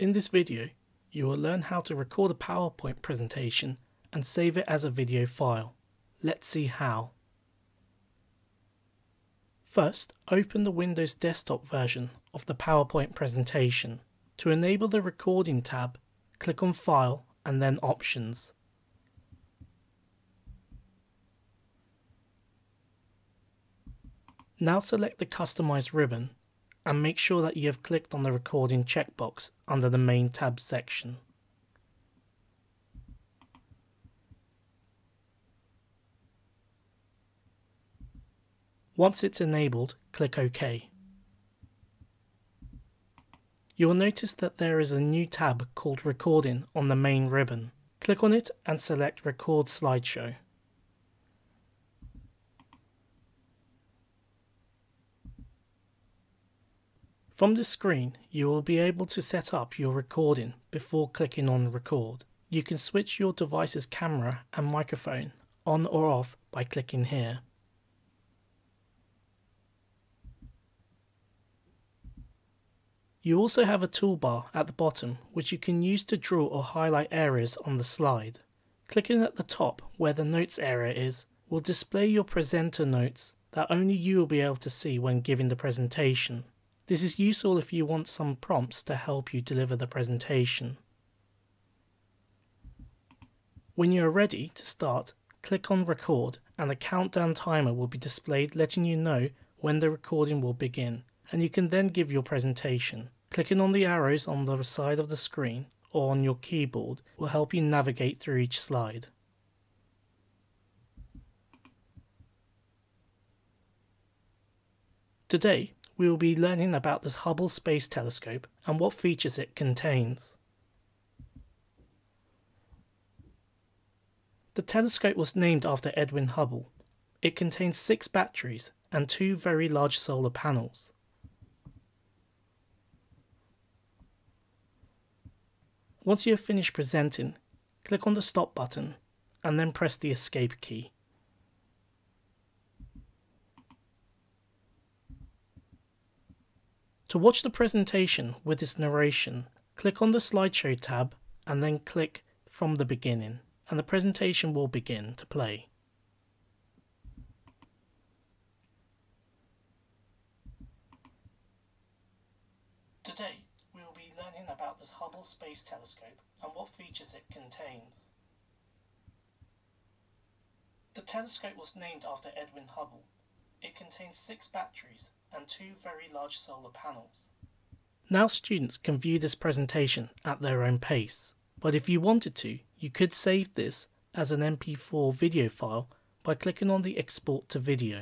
In this video, you will learn how to record a PowerPoint presentation and save it as a video file. Let's see how. First, open the Windows desktop version of the PowerPoint presentation. To enable the Recording tab, click on File and then Options. Now select the Customize ribbon and make sure that you have clicked on the Recording checkbox under the Main tab section. Once it's enabled, click OK. You will notice that there is a new tab called Recording on the main ribbon. Click on it and select Record Slideshow. From this screen, you will be able to set up your recording before clicking on Record. You can switch your device's camera and microphone on or off by clicking here. You also have a toolbar at the bottom which you can use to draw or highlight areas on the slide. Clicking at the top where the notes area is will display your presenter notes that only you will be able to see when giving the presentation. This is useful if you want some prompts to help you deliver the presentation. When you are ready to start, click on Record and a countdown timer will be displayed letting you know when the recording will begin, and you can then give your presentation. Clicking on the arrows on the side of the screen or on your keyboard will help you navigate through each slide. Today, we will be learning about the Hubble Space Telescope and what features it contains. The telescope was named after Edwin Hubble. It contains 6 batteries and 2 very large solar panels. Once you have finished presenting, click on the Stop button and then press the Escape key. To watch the presentation with its narration, click on the Slideshow tab and then click from the beginning, and the presentation will begin to play. Today, we will be learning about the Hubble Space Telescope and what features it contains. The telescope was named after Edwin Hubble. It contains 6 batteries and 2 very large solar panels. Now students can view this presentation at their own pace, but if you wanted to, you could save this as an MP4 video file by clicking on the Export to Video.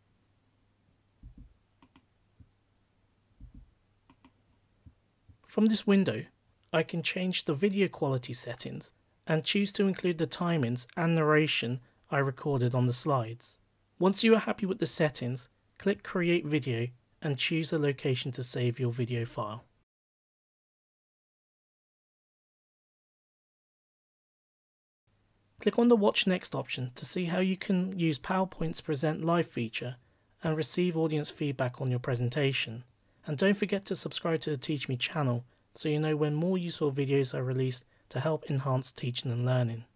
From this window, I can change the video quality settings and choose to include the timings and narration I recorded on the slides. Once you are happy with the settings, click Create Video and choose a location to save your video file. Click on the Watch Next option to see how you can use PowerPoint's Present Live feature and receive audience feedback on your presentation. And don't forget to subscribe to the TeachMe channel so you know when more useful videos are released to help enhance teaching and learning.